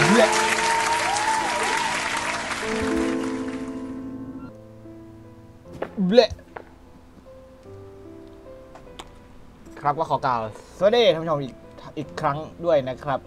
เละครับก็ขอกล่าวสวัสดีท่านผู้ชมอีกครั้งด้วยนะครับ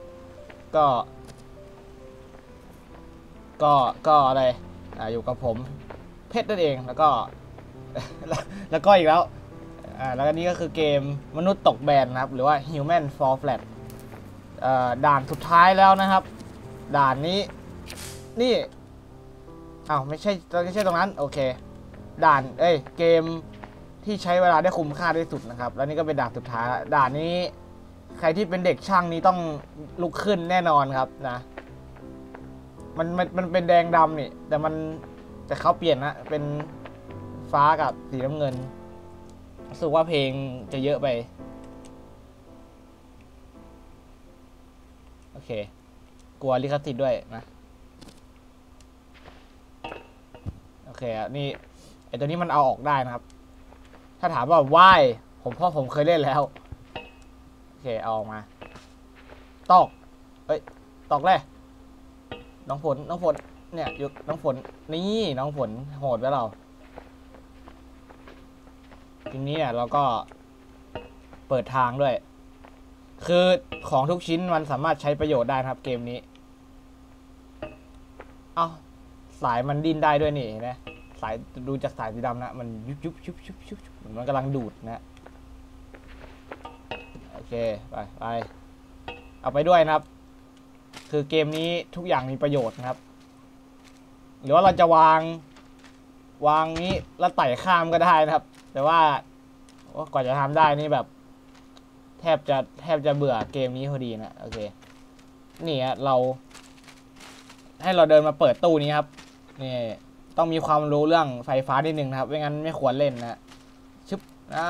ก็อะไรอยู่กับผมเพชรนั่นเองแล้วก็อีกแล้วแล้วก็นี่ก็คือเกมมนุษย์ตกแบนนะครับหรือว่า Human Fall Flat ด่านสุดท้ายแล้วนะครับด่านนี้นี่ไม่ใช่ตรงนั้นโอเคด่านเกมที่ใช้เวลาได้คุ้มค่าที่สุดนะครับแล้วนี่ก็เป็นด่านสุดท้ายด่านนี้ใครที่เป็นเด็กช่างนี้ต้องลุกขึ้นแน่นอนครับนะมันเป็นแดงดำนี่แต่มันจะเขาเปลี่ยนนะเป็นฟ้ากับสีน้ำเงินรู้สึกว่าเพลงจะเยอะไปโอเคกลัวลิขสิทธิ์ด้วยนะโอเคนี่ไอตัวนี้มันเอาออกได้นะครับถ้าถามว่าว่ายผมเคยเล่นแล้วโอเคเอาออกมาตอกตอกเลยน้องฝนเนี่ยยกน้องฝนนี่น้องฝนโหดไว้เราทีนี้เนี่ยเราก็เปิดทางด้วยคือของทุกชิ้นมันสามารถใช้ประโยชน์ได้นะครับเกมนี้สายมันดิ้นได้ด้วยนี่เห็นไหมสายดูจากสายสีดำนะมันยุบมันกำลังดูดนะโอเคไปเอาไปด้วยนะครับคือเกมนี้ทุกอย่างมีประโยชน์นะครับหรือว่าเราจะวางนี้แล้วไต่ข้ามก็ได้นะครับแต่ว่ากว่าจะทำได้นี่แบบแทบจะเบื่อเกมนี้พอดีนะโอเคนี่ฮะเราเดินมาเปิดตู้นี้ครับนี่ต้องมีความรู้เรื่องไฟฟ้านิดนึงนะครับไม่งั้นไม่ควรเล่นนะชึบ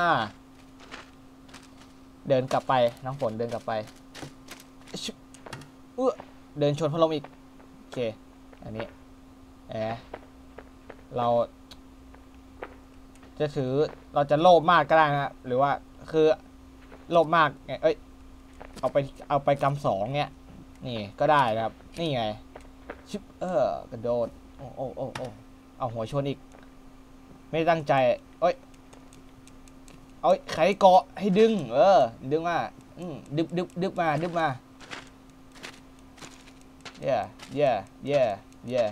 เดินกลับไปน้องฝนเดินกลับไปชึบเดินชนพัดลมอีกโอเคอันนี้เราจะโลภมากก็ได้นะหรือว่าคือโลภมากเอาไปกำสองเนี้ยนี่ก็ได้นะครับนี่ไงชิปกระโดดโอ้เอาหัวชนอีกไม่ตั้งใจไขเกาะให้ดึงดึงมาดึบมาเย่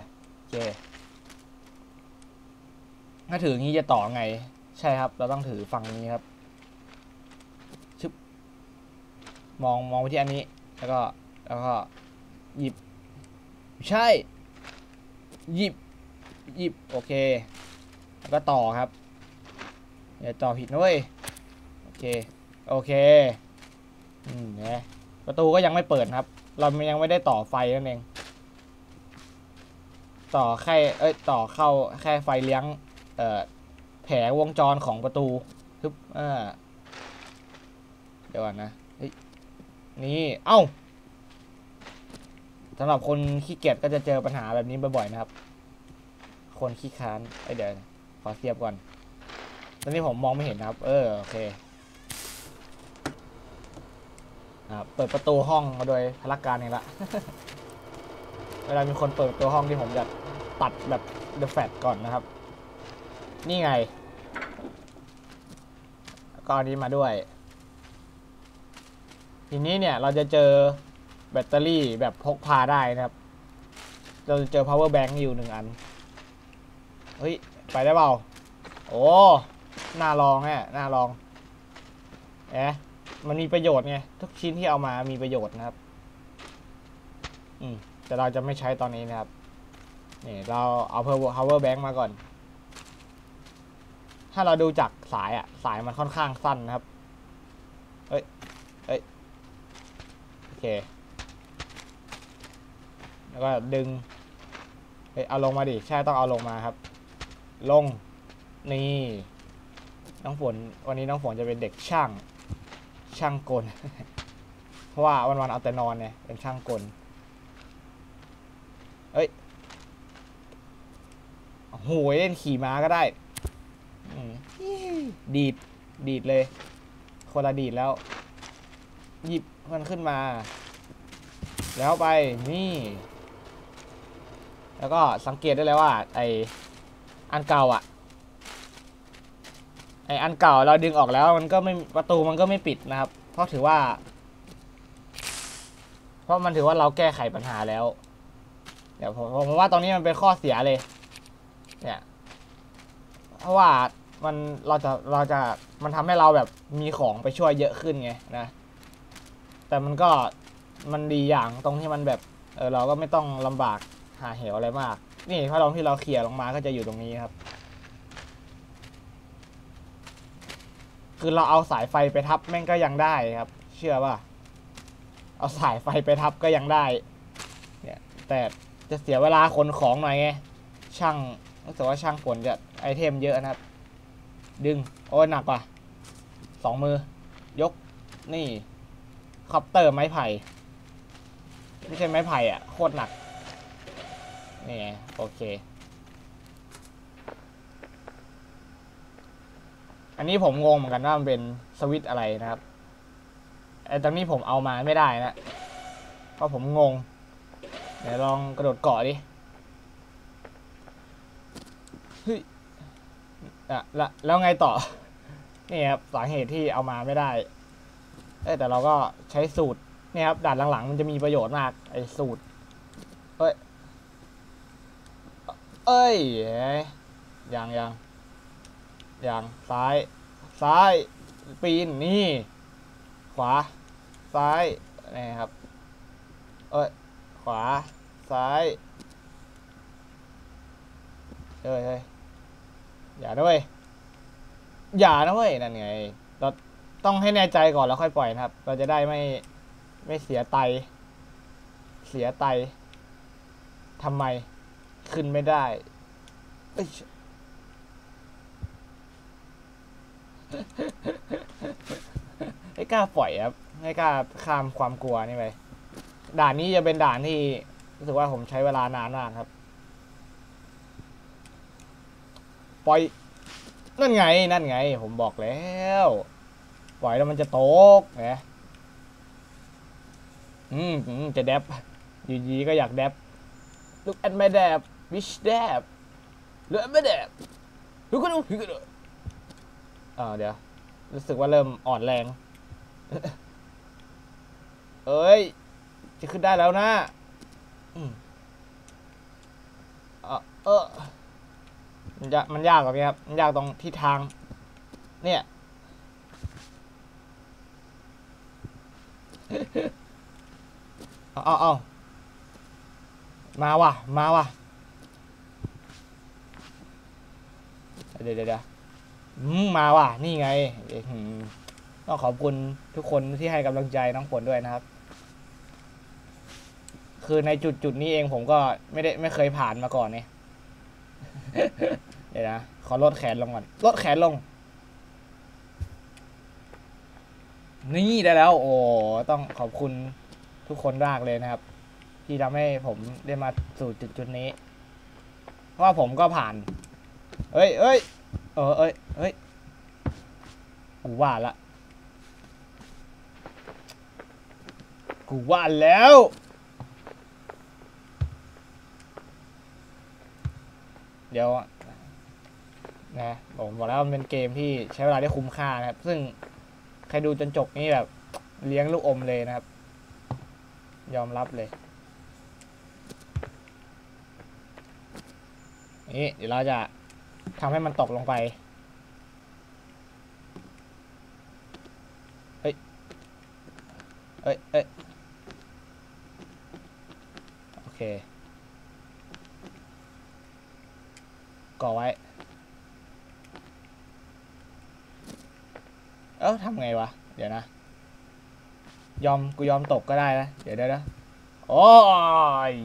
ถ้าถืออย่างนี้จะต่อไงใช่ครับเราต้องถือฝั่งนี้ครับชึบมองไปที่อันนี้แล้วก็หยิบใช่หยิบโอเคแล้วก็ต่อครับอย่าต่อผิดนะเว้ยโอเคเนี่ยประตูก็ยังไม่เปิดครับเรายังไม่ได้ต่อไฟนั่นเองต่อแค่ต่อเข้าแค่ไฟเลี้ยงแผงวงจรของประตูทึบเดี๋ยวก่อนนะนี่สำหรับคนขี้เกียจก็จะเจอปัญหาแบบนี้บ่อยๆนะครับคนขี้ค้านเดี๋ยวขอเทียบก่อนตอนนี้ผมมองไม่เห็นครับโอเคเปิดประตูห้องมาโดยพลักการเองละ เวลามีคนเปิดประตูห้องที่ผมจะตัดแบบเดอะแฟลชก่อนนะครับนี่ไงก็อันนี้มาด้วยทีนี้เนี่ยเราจะเจอแบตเตอรี่แบบพกพาได้นะครับเราจะเจอ power bank อยู่1 อันไปได้เปล่าโอ้น่าลองน่าลองมันมีประโยชน์ไงทุกชิ้นที่เอามามีประโยชน์นะครับแต่เราจะไม่ใช้ตอนนี้นะครับนี่เราเอา power bank มาก่อนถ้าเราดูจากสายมันค่อนข้างสั้นนะครับโอเคแล้วก็ดึงเอาลงมาดิใช่ต้องเอาลงมาครับลงนี่น้องฝนวันนี้น้องฝนจะเป็นเด็กช่างกล เพราะว่าวันเอาแต่นอนเนี่ยเป็นช่างกลโหยเล่นขี่ม้าก็ได้ดีดเลยคนละดีดแล้วหยิบมันขึ้นมาแล้วไปนี่แล้วก็สังเกตได้เลยว่าไออันเก่าไออันเก่าเราดึงออกแล้วมันก็ไม่ประตูมันก็ไม่ปิดนะครับเพราะมันถือว่าเราแก้ไขปัญหาแล้วเดี๋ยวผมว่าตรงนี้มันเป็นข้อเสียเลยเนี่ยเพราะว่ามันทำให้เราแบบมีของไปช่วยเยอะขึ้นไงนะแต่มันดีอย่างตรงที่มันแบบเราก็ไม่ต้องลำบากหาเหวอะไรมากนี่ถ้าลองที่เราเขี่ยลงมาก็จะอยู่ตรงนี้ครับคือเราเอาสายไฟไปทับแม่งก็ยังได้ครับเชื่อป่ะเอาสายไฟไปทับก็ยังได้เนี่ยแต่จะเสียเวลาขนของหน่อยไงช่างรู้สึกว่าช่างขนจะไอเทมเยอะนะครับดึงโอ้ยหนักว่ะ2 มือยกนี่คอปเตอร์ไม้ไผ่ไม่ใช่ไม้ไผ่โคตรหนักนี่โอเคอันนี้ผมงงเหมือนกันว่ามันเป็นสวิตช์อะไรนะครับไอ้ตรงนี้ผมเอามาไม่ได้นะเพราะผมงงเดี๋ยวลองกระโดดเกาะดิเฮ้ยแล้วไงต่อนี่ครับสาเหตุที่เอามาไม่ได้แต่เราก็ใช้สูตรนี่ครับด่านหลังๆมันจะมีประโยชน์มากไอ้สูตรเอ้ยอย่างซ้ายปีนนี่ขวาซ้ายนี่ครับขวาซ้ายเฮ้ยอย่าด้วยนั่นไงเราต้องให้แน่ใจก่อนแล้วค่อยปล่อยนะครับเราจะได้ไม่เสียไตทำไมขึ้นไม่ได้ไม่กล้าปล่อยครับไม่กล้าข้ามความกลัวนี่ไปด่านนี้จะเป็นด่านที่รู้สึกว่าผมใช้เวลานานมากครับปล่อยนั่นไงผมบอกแล้วปล่อยแล้วมันจะตกนะจะแดบยีก็อยากแดบ look at my dab bitch dab look at my dab ดูก็ดูเดี๋ยวรู้สึกว่าเริ่มอ่อนแรงเอ้ยจะขึ้นได้แล้วนะมันยากกว่านี้ครับมันยากตรงที่ทางเนี่ยเอามาว่ะเดี๋ยวมาว่ะนี่ไงต้องขอบคุณทุกคนที่ให้กำลังใจน้องฝนด้วยนะครับคือในจุดนี้เองผมก็ไม่เคยผ่านมาก่อนเนี่ยเดี๋ยวนะขอลดแขนลงก่อนลดแขนลงนี่ได้แล้วโอ้ต้องขอบคุณทุกคนมากเลยนะครับที่ทำให้ผมได้มาสู่จุดนี้เพราะว่าผมก็ผ่านเอ้ยกูว่าแล้วเดี๋ยวนะผมบอกแล้วมันเป็นเกมที่ใช้เวลาได้คุ้มค่านะครับซึ่งใครดูจนจบนี่แบบเลี้ยงลูกอมเลยนะครับยอมรับเลยนี่เดี๋ยวเราจะทำให้มันตกลงไปเอ้ยโอเคก่อไว้ทำไงวะเดี๋ยวนะกูยอมตกก็ได้นะเดี๋ยวนะโอ้ย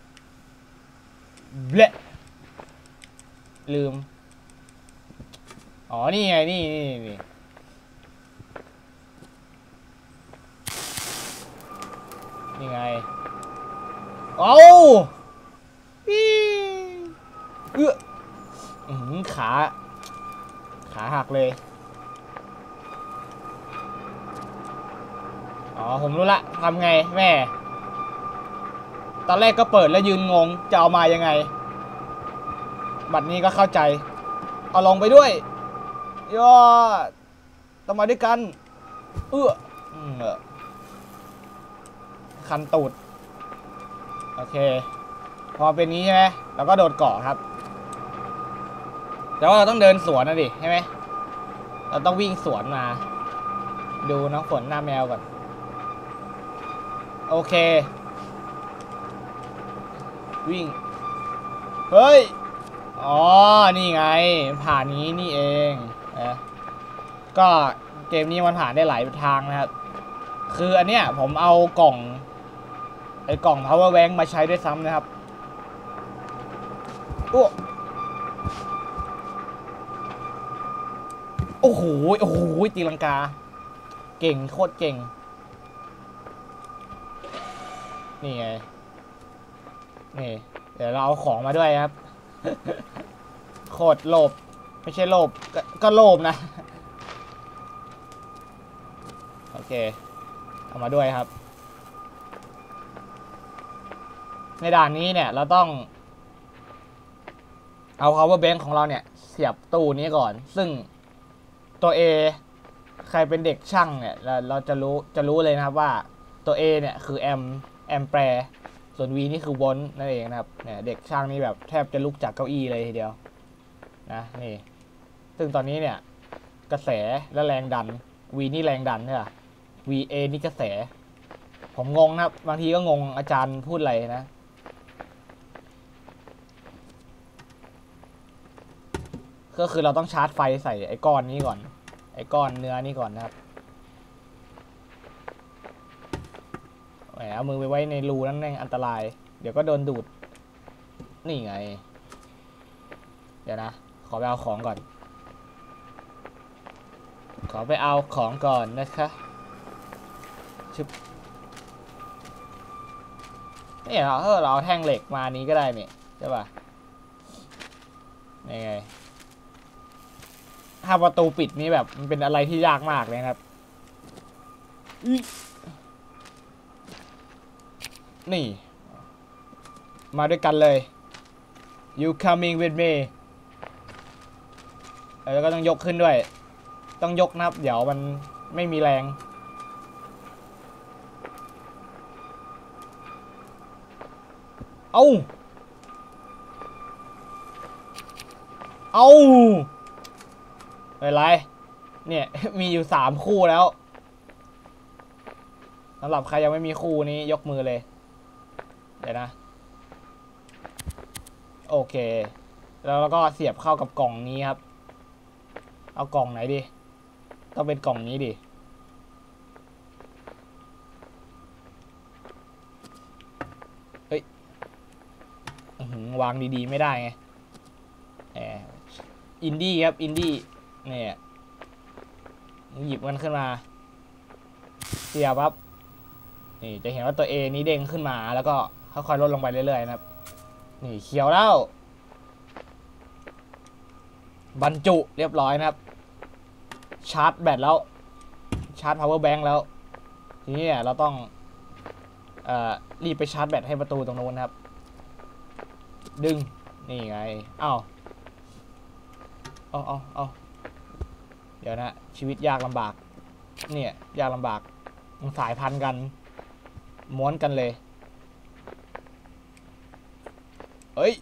เบลลืมอ๋อนี่ไงนี่ไงเอาขาหักเลยอ๋อผมรู้ละทำไงแม่ตอนแรกก็เปิดแล้วยืนงงจะเอามายังไงบัดนี้ก็เข้าใจเอาลงไปด้วยย่อต้องมาด้วยกันคันตูดโอเคพอเป็นนี้ใช่ไหมเราก็โดดเกาะครับแต่ว่าเราต้องเดินสวนนะดิใช่ไหมเราต้องวิ่งสวนมาดูน้องฝนหน้าแมวก่อนโอเควิ่งเฮ้ยอ๋อนี่ไงผ่านนี้นี่เองก็เกมนี้มันผ่านได้หลายทางนะครับคืออันเนี้ยผมเอากล่องpower bank มาใช้ด้วยซ้ำนะครับโอ้โหตีลังกาเก่งโคตรเก่งนี่ไงนี่เดี๋ยวเราเอาของมาด้วยครับ โคตรโลภไม่ใช่โลภก็โลภนะโอเคเอามาด้วยครับในด่านนี้เนี่ยเราต้องเอา power bank ของเราเนี่ยเสียบตู้นี้ก่อนซึ่งตัว A ใครเป็นเด็กช่างเนี่ยเราจะรู้เลยนะครับว่าตัว A เนี่ยคือแอมแปรส่วน V นี่คือโวลต์นั่นเองนะครับเนี่ยเด็กช่างนี่แบบแทบจะลุกจากเก้าอี้เลยทีเดียวนะนี่ซึ่งตอนนี้เนี่ยกระแสและแรงดัน V นี่แรงดันใช่ป่ะ VA นี่กระแสผมงงนะครับบางทีก็งงอาจารย์พูดอะไรนะก็คือเราต้องชาร์จไฟใส่ไอ้ก้อนนี้ก่อนไอ้ก้อนเนื้อนี้ก่อนนะครับเอามือไปไว้ในรูนั่นเองอันตรายเดี๋ยวก็โดนดูดนี่ไงเดี๋ยวนะขอไปเอาของก่อนนะคะชึบนี่เราเอาแท่งเหล็กมานี้ก็ได้นี่ใช่ป่ะนี่ไงถ้าประตูปิดนี้แบบมันเป็นอะไรที่ยากมากเลยครับนี่มาด้วยกันเลย you coming with me แล้วก็ต้องยกขึ้นด้วยต้องยกนะครับเดี๋ยวมันไม่มีแรงเอาไม่ไรเนี่ยมีอยู่3คู่แล้วสำหรับใครยังไม่มีคู่นี้ยกมือเลยเดี๋ยวนะโอเคแล้วเราก็เสียบเข้ากับกล่องนี้ครับเอากล่องไหนดีต้องเป็นกล่องนี้ดิเฮ้ยวางดีๆไม่ได้ไงอินดี้ครับอินดี้เนี่ยหยิบมันขึ้นมาเสียบปั๊บนี่จะเห็นว่าตัว A นี้เด้งขึ้นมาแล้วก็ค่อยๆลดลงไปเรื่อยๆนะครับนี่เขียวแล้วบรรจุเรียบร้อยนะครับชาร์จแบตแล้วชาร์จ power bank แล้วทีนี้เราต้องรีบไปชาร์จแบตให้ประตูตรงนู้นนะครับดึงนี่ไงเอาเดี๋ยวนะชีวิตยากลำบากเนี่ยยากลำบากมันสายพันกันม้วนกันเลยเอ้ย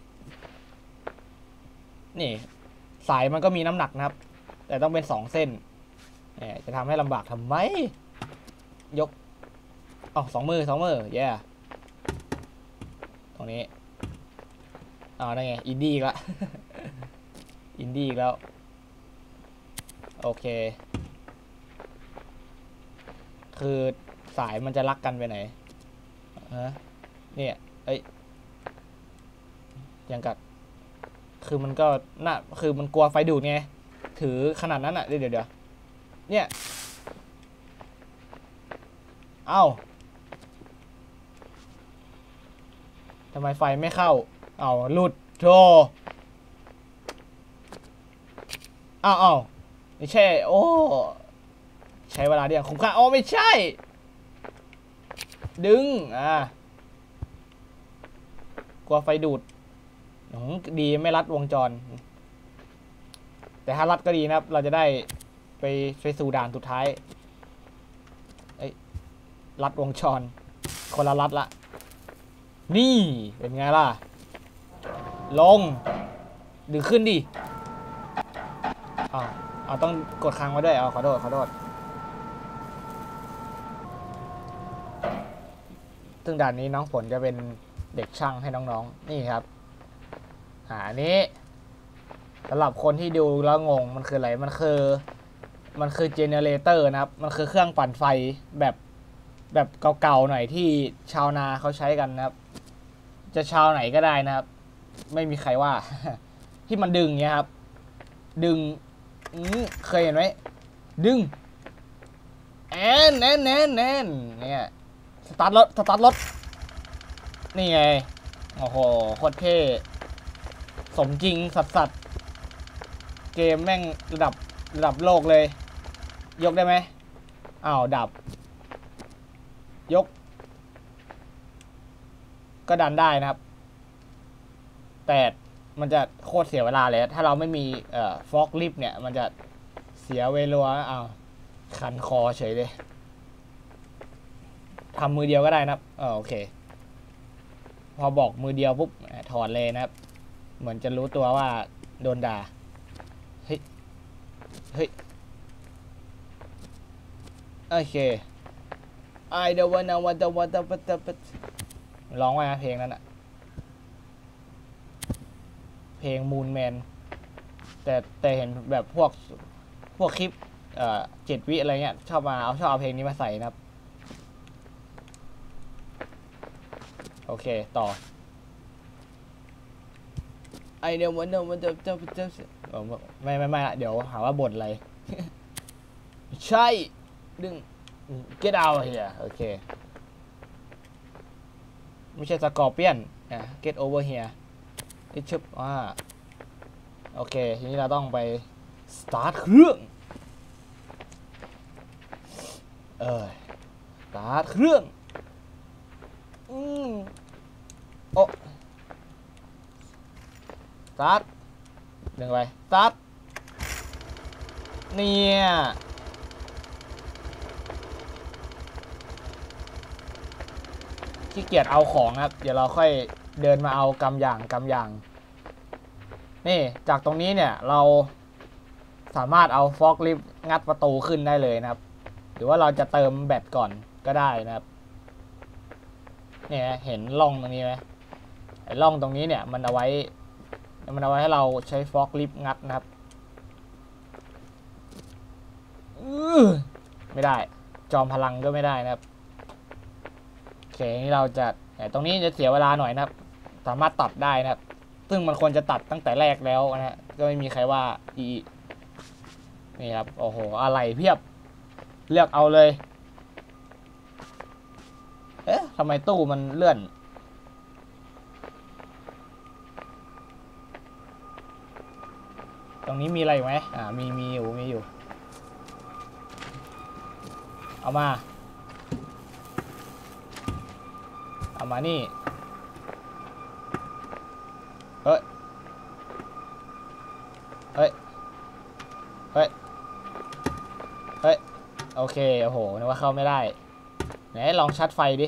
นี่สายมันก็มีน้ำหนักนะครับแต่ต้องเป็น2 เส้นจะทำให้ลำบากทำไมยก2 มือแย่ตรงนี้นั่นไงอินดี้ละ อินดี้อีกแล้วโอเคคือสายมันจะรักกันไปไหนเนี่ยยังกับคือมันก็น่าคือมันกลัวไฟดูดไงถือขนาดนั้นอ่ะเดี๋ยวเนี่ยทำไมไฟไม่เข้าหลุดโธ่ไม่ใช่ใช้เวลาเดียวคุ้มค่าไม่ใช่ดึงกลัวไฟดูดดีไม่รัดวงจร แต่ถ้ารัดก็ดีนะครับเราจะได้ไปสู่ด่านสุดท้ายรัดวงจรคนละรัดละนี่เป็นไงล่ะลงดึงขึ้นดิเอาต้องกดค้างไว้ด้วยขอโทษซึ่งด่านนี้น้องฝนจะเป็นเด็กช่างให้น้องๆนี่ครับอันนี้สำหรับคนที่ดูแล้วงงมันคืออะไรมันคือเจเนเรเตอร์นะครับมันคือเครื่องปั่นไฟแบบเก่าๆหน่อยที่ชาวนาเขาใช้กันนะครับจะชาวไหนก็ได้นะครับไม่มีใครว่า ที่มันดึงเงี้ยครับดึงเคยเห็นไหมดึงแอนเนี่ยสตาร์ทรถนี่ไงโอ้โหโคตรเท่สมจริงสัสเกมแม่งระดับโลกเลยยกได้ไหมดับยกก็ดันได้นะครับแต่มันจะโคตรเสียเวลาเลยถ้าเราไม่มีฟอกลิฟต์เนี่ยมันจะเสียเวลาคันคอเฉยเลยทำมือเดียวก็ได้นะครับโอเคพอบอกมือเดียวปุ๊บถอดเลยนะครับเหมือนจะรู้ตัวว่าโดนด่าเฮ้ยโอเคI don't wanna whatร้องไว้นะเพลงนั้นอะเพลงมูนแมนแต่เห็นแบบพวกคลิป7 วิอะไรเงี้ยชอบเอาเพลงนี้มาใส่นะครับโอเคต่อไอเดียววันไม่ละเดี๋ยวหาว่าบ่นอะไร ใช่ดึง get out here โอเคไม่ใช่สกอร์เปียนget over here ที่ชึบโอเคทีนี้เราต้องไปสตาร์ทเครื่องสตาร์ทเครื่องโอ้สตาร์ทดึงไปสตาร์ทเนี่ยขี้เกียจเอาของครับเดี๋ยวเราค่อยเดินมาเอากำอย่างนี่จากตรงนี้เนี่ยเราสามารถเอาฟอกลิฟต์งัดประตูขึ้นได้เลยนะครับหรือว่าเราจะเติมแบตก่อนก็ได้นะครับเนี่ยเห็นร่องตรงนี้ไหมไอ้ร่องตรงนี้เนี่ยมันเอาไว้ให้เราใช้ฟอกลิฟต์งัดนะครับไม่ได้จอมพลังก็ไม่ได้นะครับโอเคนี่เราจะตรงนี้จะเสียเวลาหน่อยนะครับสามารถตัดได้นะครับซึ่งมันควรจะตัดตั้งแต่แรกแล้วนะฮะก็ไม่มีใครว่านี่ครับโอ้โหอะไรเพียบเลือกเอาเลยทำไมตู้มันเลื่อนตรงนี้มีอะไรอยู่ไหมมีอยู่เอามานี่เฮ้ยโอเคโอ้โหนึกว่าเข้าไม่ได้ไหนลองชาร์จไฟดิ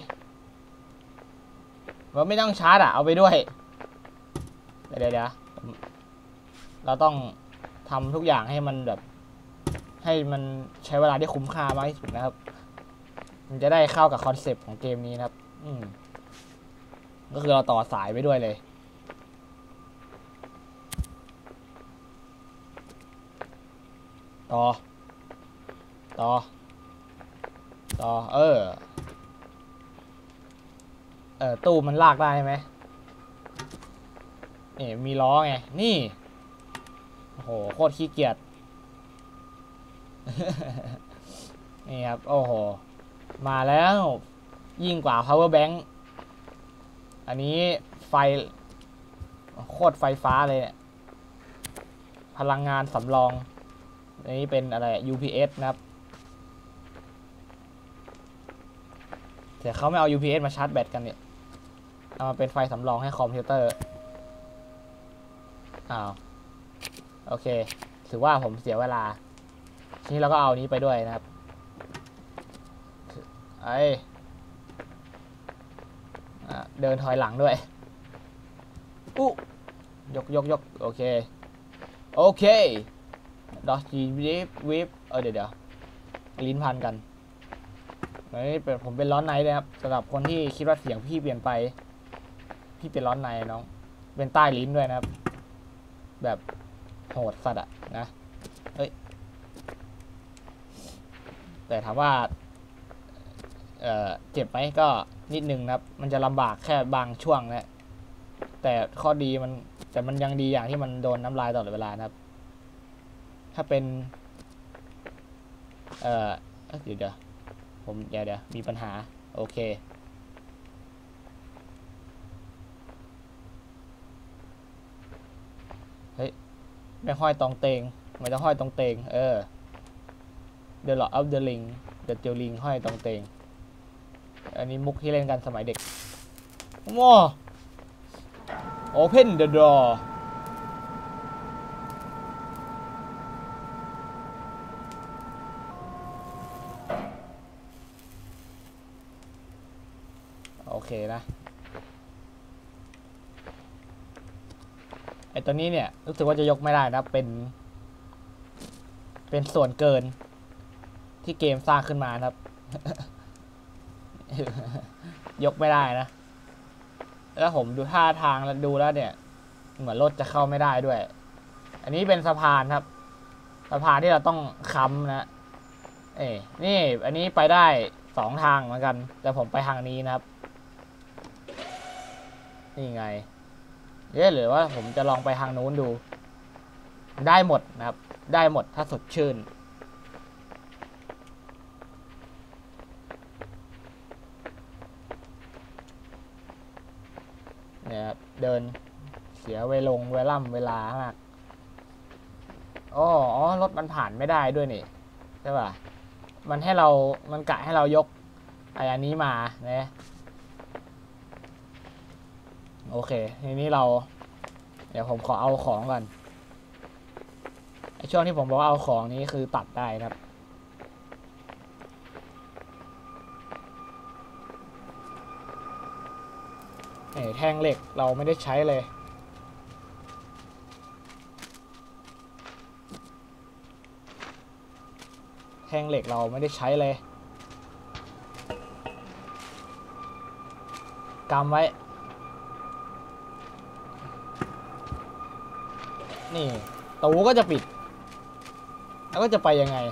ว่าไม่ต้องชาร์จเอาไปด้วยเดี๋ยวเราต้องทำทุกอย่างให้มันแบบให้มันใช้เวลาได้คุ้มค่ามากที่สุดนะครับมันจะได้เข้ากับคอนเซปต์ของเกมนี้นะครับก็คือเราต่อสายไปด้วยเลยต่อตู้มันลากได้ไหมนี่มีล้อไงนี่โอ้โหโคตรขี้เกียจ นี่ครับโอ้โหมาแล้วยิ่งกว่า power bank อันนี้ไฟโคตรไฟฟ้าเลยเนี่ยพลังงานสำรองอันนี้เป็นอะไร UPS นะครับแต่เขาไม่เอา UPS มาชาร์จแบตกันเนี่ยเอามาเป็นไฟสำรองให้คอมพิวเตอร์โอเคถือว่าผมเสียเวลาทีนี้เราก็เอานี้ไปด้วยนะครับเดินถอยหลังด้วยยกโอเคดอชีวิปเดี๋ยวลิ้นพันกันนี่ผมเป็นร้อนในเลยครับสำหรับคนที่คิดว่าเสียงพี่เปลี่ยนไปพี่เป็นร้อนในน้องเป็นใต้ลิ้นด้วยนะครับแบบโหดสัตว์อะนะแต่ถามว่าเจ็บไหมก็นิดนึงนะครับมันจะลำบากแค่บางช่วงนะแต่ข้อดีมันยังดีอย่างที่มันโดนน้ำลายตลอดเวลานะครับถ้าเป็นเดี๋ยวผมเดี๋ยวมีปัญหาโอเคเฮ้ยไม่ห้อยตรงเตงไม่ต้องห้อยตรงเตงThe Lord of the Ring The Ring ห้อยตรงเตงอันนี้มุกที่เล่นกันสมัยเด็กOpen the door โอเคนะไอตัวนี้เนี่ยรู้สึกว่าจะยกไม่ได้นะเป็นส่วนเกินที่เกมสร้างขึ้นมานะครับ ยกไม่ได้นะแล้วผมดูท่าทางแล้วดูแล้วเนี่ยเหมือนรถจะเข้าไม่ได้ด้วยอันนี้เป็นสะพานครับสะพานที่เราต้องค้ำนะนี่อันนี้ไปได้2 ทางเหมือนกันแต่ผมไปทางนี้นะครับนี่ไงหรือว่าผมจะลองไปทางนู้นดูได้หมดนะครับได้หมดถ้าสดชื่นเนี่ยเดินเสียเวลามากอ๋อรถมันผ่านไม่ได้ด้วยนี่ใช่ป่ะมันกะให้เรายกอันนี้มานะโอเคทีนี้เดี๋ยวผมขอเอาของก่อนช่วงที่ผมบอกว่าเอาของนี้คือตัดได้นะครับแท่งเหล็กเราไม่ได้ใช้เลยแท่งเหล็กเราไม่ได้ใช้เลยกำไว้นี่ตูก็จะปิดแล้วก็จะไปยังไง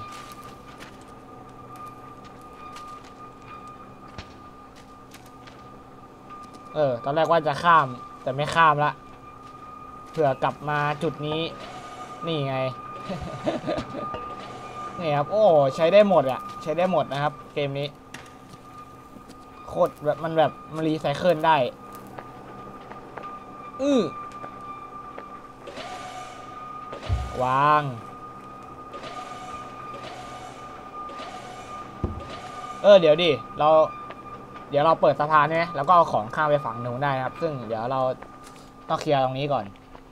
ตอนแรกว่าจะข้ามแต่ไม่ข้ามละเผื่อกลับมาจุดนี้นี่ไง นี่ครับโอ้ใช้ได้หมดอะใช้ได้หมดนะครับเกมนี้โคตรแบบมันรีไซเคิลได้วางเดี๋ยวเราเปิดสะพานเนี่ยแล้วก็เอาของข้ามไปฝั่งนู้นได้นะครับซึ่งเดี๋ยวเราต้องเคลียร์ตรงนี้ก่อน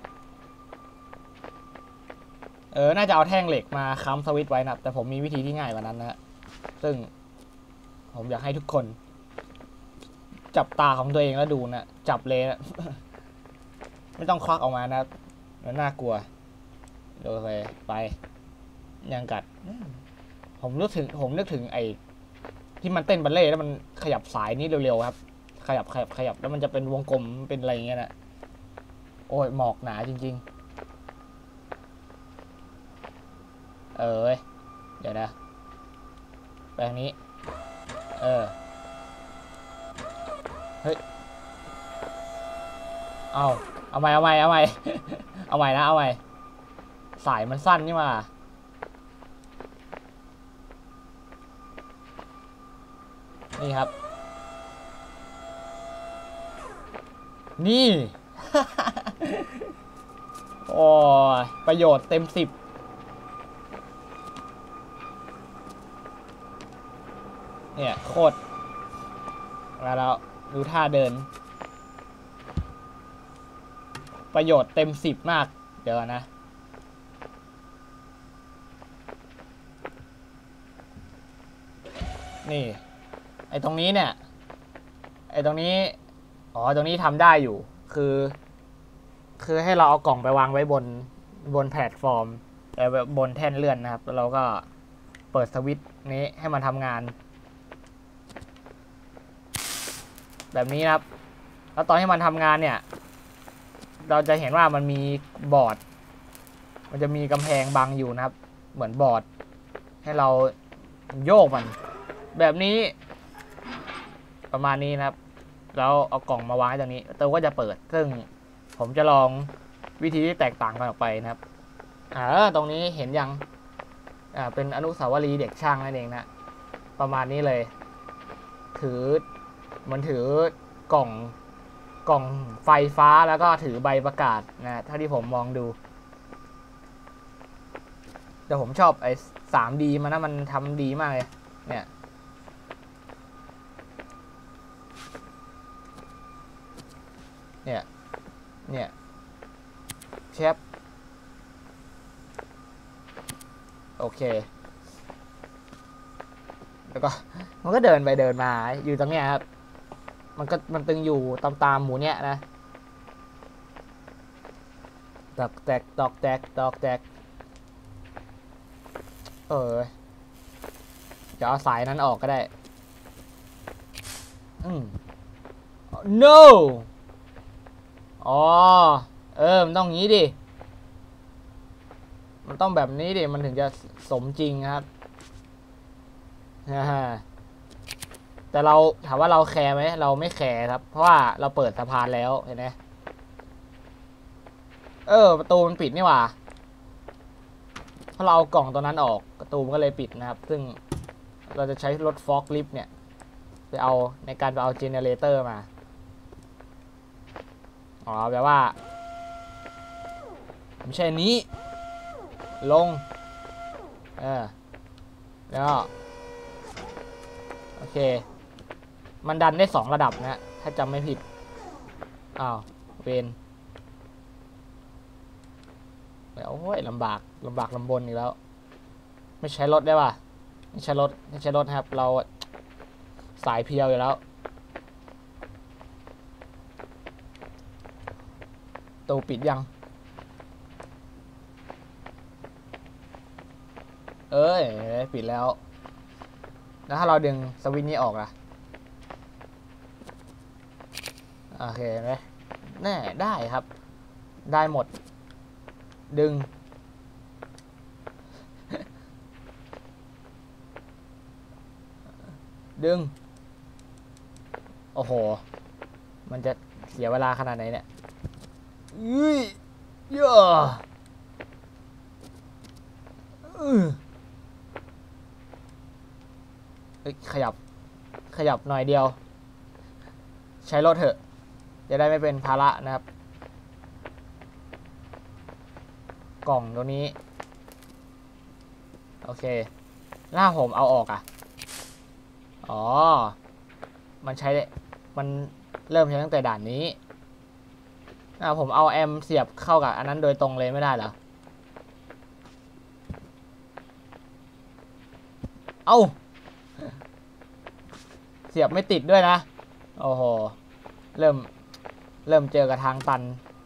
น่าจะเอาแท่งเหล็กมาค้ำสวิตช์ไว้นะแต่ผมมีวิธีที่ง่ายกว่านั้นนะซึ่งผมอยากให้ทุกคนจับตาของตัวเองแล้วดูนะจับเลยนะ ไม่ต้องควักออกมานะมันน่ากลัวโอเคไปยังกัดผมนึกถึงไอ้ที่มันเต้นบัลเล่ต์แล้วมันขยับสายนี้เร็วๆครับขยับแล้วมันจะเป็นวงกลมเป็นอะไรอย่างเงี้ยนะโอ้ยหมอกหนาจริงๆเดี๋ยวนะไปทางนี้เฮ้ยเอาใหม่ เอาใหม่นะเอาใหม่สายมันสั้นนี่มานี่ครับนี่ โอ้ประโยชน์เต็ม10เนี่ยโคตรแล้วดูท่าเดินประโยชน์เต็ม10มากเดี๋ยวนะนี่ไอ้ตรงนี้เนี่ยไอ้ตรงนี้อ๋อตรงนี้ทำได้อยู่คือให้เราเอากล่องไปวางไว้บนแพลตฟอร์มบนแท่นเลื่อนนะครับแล้วเราก็เปิดสวิตช์นี้ให้มันทำงานแบบนี้นะครับแล้วตอนที่มันทำงานเนี่ยเราจะเห็นว่ามันมีบอร์ดมันจะมีกำแพงบังอยู่นะครับเหมือนบอร์ดให้เราโยกมันแบบนี้ประมาณนี้นะครับแล้วเอากล่องมาวางตรงนี้ตัวก็จะเปิดซึ่งผมจะลองวิธีที่แตกต่างกันออกไปนะครับตรงนี้เห็นยังเป็นอนุสาวรีย์เด็กช่างนั่นเองนะประมาณนี้เลยถือกล่องไฟฟ้าแล้วก็ถือใบประกาศนะถ้าที่ผมมองดูแต่ผมชอบไอ้ 3D มันนะมันทำดีมากเลยเนี่ยเชฟโอเคแล้วก็มันก็เดินไปเดินมาอยู่ตรงเนี้ยครับมันตึงอยู่ตามหมูเนี้ยนะตอกแตกตอกแตกตอกแตกจะเอาสายนั้นออกก็ได้no อ๋อมันต้องงี้ดิมันต้องแบบนี้ดิมันถึงจะสมจริงครับแต่เราถามว่าเราแคร์ไหมเราไม่แคร์ครับเพราะว่าเราเปิดสะพานแล้วเห็นไหมประตูมันปิดนี่หว่าเพราะเราเอากล่องตัวนั้นออกประตูมันก็เลยปิดนะครับซึ่งเราจะใช้รถฟอกลิฟต์เนี่ยไปเอาในการไปเอาเจเนเรเตอร์มาแปลว่าไม่ใช่นี้ลงแล้วโอเคมันดันได้2ระดับนะถ้าจำไม่ผิดเวนโอ้ยลำบากลำบนอีกแล้วไม่ใช้รถได้ป่ะไม่ใช้รถครับเราสายเพียวอยู่แล้วตู้ปิดยังปิดแล้วถ้าเราดึงสวิตช์นี้ออกล่ะโอเคไหมแน่ได้ครับได้หมดดึงโอ้โหมันจะเสียเวลาขนาดไหนเนี่ยเยอะขยับหน่อยเดียวใช้รถเถอะจะได้ไม่เป็นภาระนะครับกล่องตัวนี้โอเคถ้าผมเอาออกมันเริ่มใช้ตั้งแต่ด่านนี้ผมเอาแอมเสียบเข้ากับอันนั้นโดยตรงเลยไม่ได้เหรอเสียบไม่ติดด้วยนะโอ้โหเริ่มเจอกับทางตัน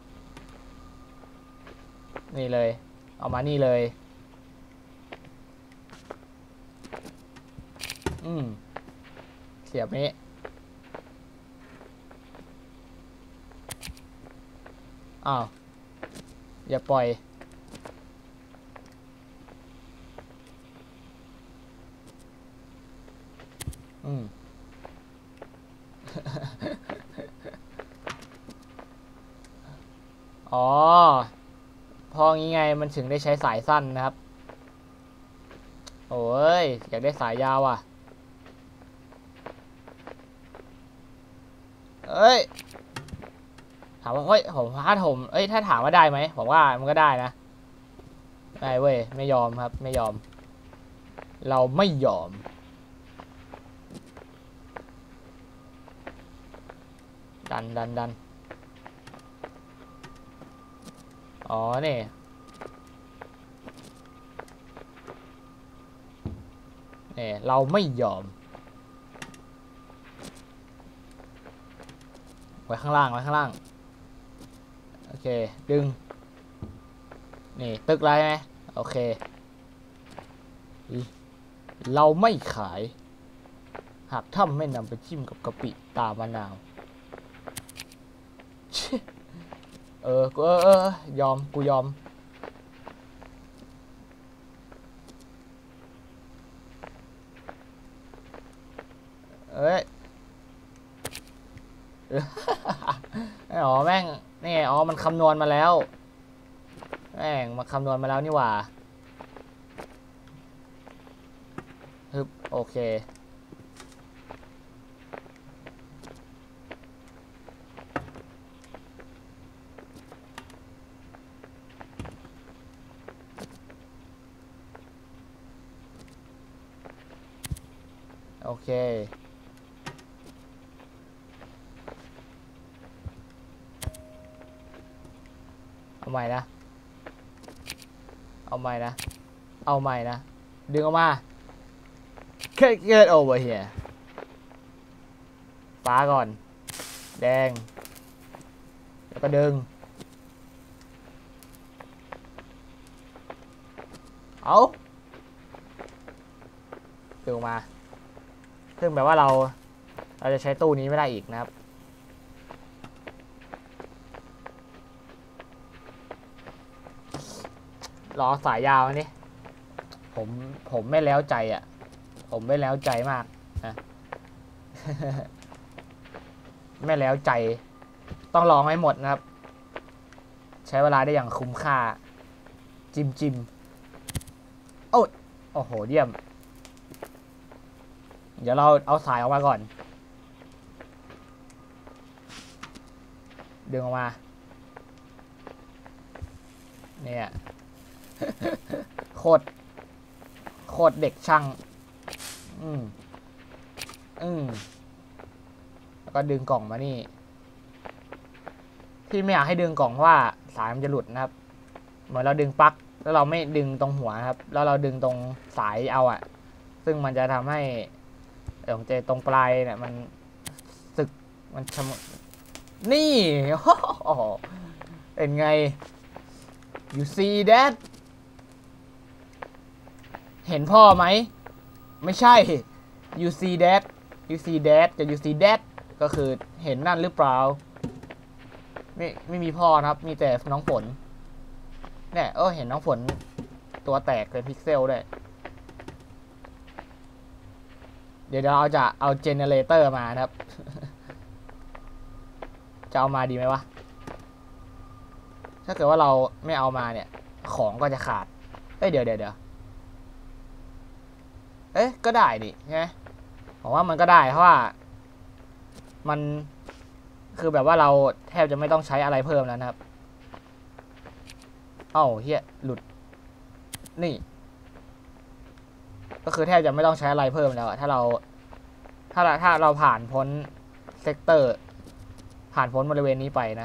นี่เลยเอามานี่เลยเสียบนี้อย่าปล่อยพองี้ไงมันถึงได้ใช้สายสั้นนะครับโอ้ยอยากได้สายยาวถามว่าถ้าถามว่าได้ไหมผมว่ามันก็ได้นะได้เว้ยไม่ยอมครับไม่ยอมเราไม่ยอมดันอ๋อนี่เราไม่ยอมไว้ข้างล่างโอเคดึงนี่ตึกไรไหมโอเคเราไม่ขายหากท่านไม่นำไปจิ้มกับกะปิตามะนาวยอมกูยอมอ๋อแม่งนี่อ๋อมันคำนวณมาแล้วแม่งมาคำนวณมาแล้วนี่หว่าฮึบโอเคโอเคเอาใหม่นะดึงออกมาget over here ฟ้าก่อนแดงแล้วก็ดึงเอาดึงออกมาซึ่งแปลว่าเราจะใช้ตู้นี้ไม่ได้อีกนะครับรอสายยาวนี่ผมไม่แล้วใจอ่ะผมไม่แล้วใจมากนะ ไม่แล้วใจต้องลองให้หมดนะครับใช้เวลาได้อย่างคุ้มค่าจิมโอ้โหเยี่ยมเดี๋ยวเราเอาสายออกมาก่อนดึงออกมาเนี่ยโคตรเด็กช่างแล้วก็ดึงกล่องมานี่ที่ไม่อยากให้ดึงกล่องเพราะว่าสายมันจะหลุดนะครับเหมือนเราดึงปลั๊กแล้วเราไม่ดึงตรงหัวนะครับแล้วเราดึงตรงสายเอาอ่ะซึ่งมันจะทำให้ตรงปลายเนี่ยมันสึกมันนี่โอ้โหเป็นไง you see that เห็นพ่อไหมไม่ใช่ you see that กับ you see that ก็คือเห็นนั่นหรือเปล่าไม่มีพ่อครับมีแต่น้องฝนเนี่ยเห็นน้องฝนตัวแตกเป็นพิกเซลด้วยเดี๋ยวเราจะเอาเจเนเรเตอร์มานะครับ จะเอามาดีไหมวะถ้าเกิดว่าเราไม่เอามาเนี่ยของก็จะขาดเดี๋ยวก็ได้ดิใช่ไหมผมว่ามันก็ได้เพราะว่ามันคือแบบว่าเราแทบจะไม่ต้องใช้อะไรเพิ่มแล้วนะครับเฮียหลุดนี่ก็คือแทบจะไม่ต้องใช้อะไรเพิ่มแล้วถ้าเราผ่านพ้นเซกเตอร์ผ่านพ้นบริเวณนี้ไปนะ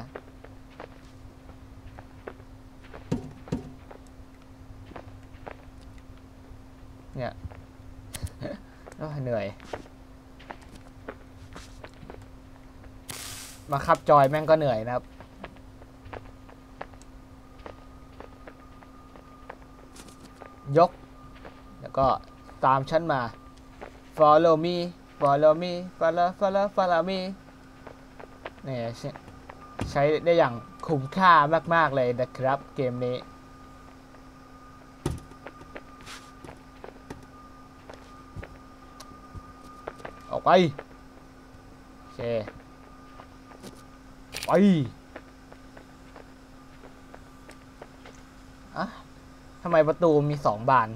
เนี่ยเหนื่อยมาขับจอยแม่งก็เหนื่อยนะครับยกแล้วก็ตามฉันมา follow me follow me เนี่ยใช้ได้อย่างคุ้มค่ามากๆเลยนะครับเกมนี้ออกไปโอเคไปทำไมประตูมี2 บาน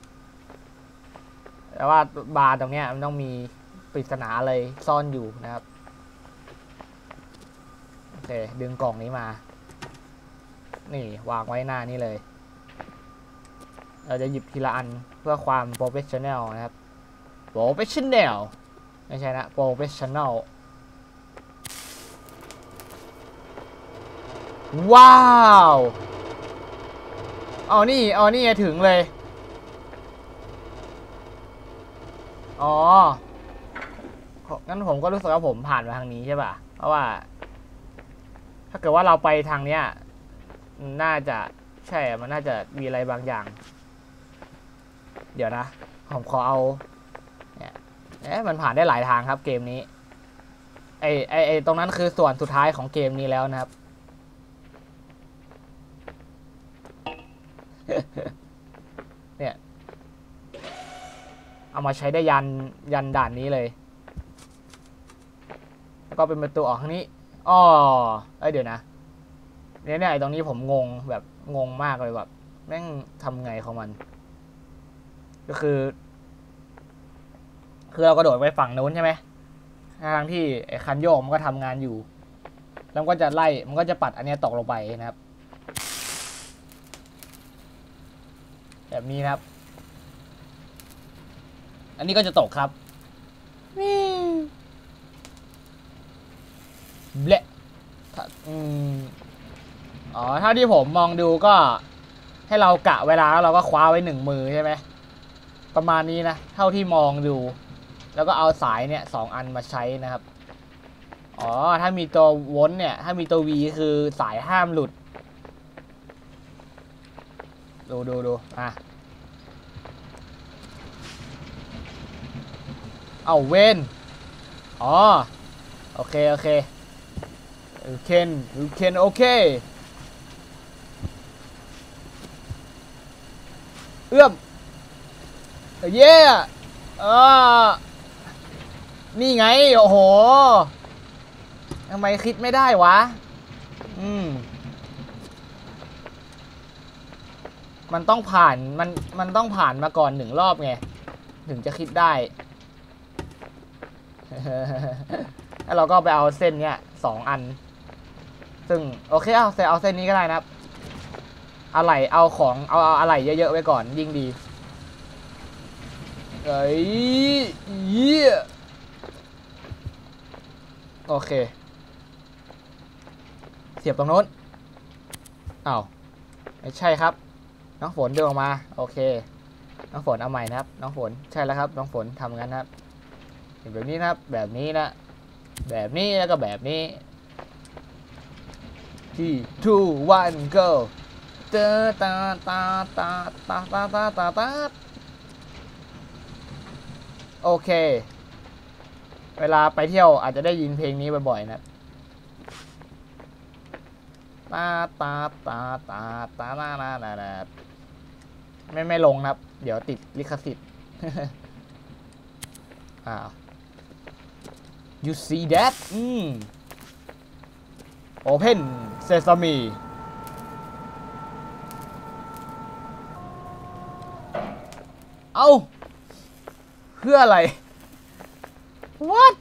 แต่ว่าบานตรงเนี้ยมันต้องมีปริศนาอะไรซ่อนอยู่นะครับโอเคดึงกล่องนี้มานี่วางไว้หน้านี้เลยเราจะหยิบทีละอันเพื่อความโปรเฟชชั่นแนลนะครับโปรเฟชชั่นแนลไม่ใช่นะโปรเฟชชั่นแนลว้าวนี่ถึงเลยอ๋องั้นผมก็รู้สึกว่าผมผ่านมาทางนี้ใช่ป่ะเพราะว่าถ้าเกิดว่าเราไปทางเนี้ยน่าจะใช่มันน่าจะมีอะไรบางอย่างเดี๋ยวนะผมขอเอาเนี่ยมันผ่านได้หลายทางครับเกมนี้ไอตรงนั้นคือส่วนสุดท้ายของเกมนี้แล้วนะครับเนี่ยเอามาใช้ได้ยันด่านนี้เลยแล้วก็เป็นประตูออกทางนี้อ๋อเดี๋ยวนะเนี่ยไอตรงนี้ผมงงแบบงงมากเลยแบบแม่งทำไงของมันก็คือเรากระโดดไปฝั่งนู้นใช่ไหมทางที่ไอ้คันโยกมันก็ทำงานอยู่แล้วมันก็จะไล่มันก็จะปัดอันนี้ตกลงไปนะครับแบบนี้นะครับอันนี้ก็จะตกครับเละถ้าที่ผมมองดูก็ให้เรากะเวลาแล้วเราก็คว้าไว้1 มือใช่ไหมประมาณนี้นะเท่าที่มองดูแล้วก็เอาสายเนี่ย2 อันมาใช้นะครับถ้ามีตัววนเนี่ยถ้ามีตัว V คือสายห้ามหลุดดูเอาเว้นโอเคโอเคเอื้อมเย้นี่ไงโอ้โหทำไมคิดไม่ได้วะมันต้องผ่านมันต้องผ่านมาก่อน1 รอบไงถึงจะคิดได้แล้วเราก็ไปเอาเส้นเนี้ย2 อันซึ่งโอเคเอาเส้นนี้ก็ได้นะครับอะไรเอาของเอาอะไรเยอะๆไว้ก่อนยิ่งดีโอเคเสียบตรงโน้นไม่ใช่ครับน้องฝนเดินออกมาโอเคน้องฝนเอาใหม่นะครับน้องฝนใช่แล้วครับน้องฝนทำงั้นครับแบบนี้นะครับแบบนี้นะแบบนี้แล้วก็แบบนี้ที่ 2 1 go ตาโอเคเวลาไปเที่ยวอาจจะได้ยินเพลงนี้บ่อยๆนะตาไม่ลงครับเดี๋ยวติดลิขสิทธิ์ you see that open sesame เอาเพื่ออะไร what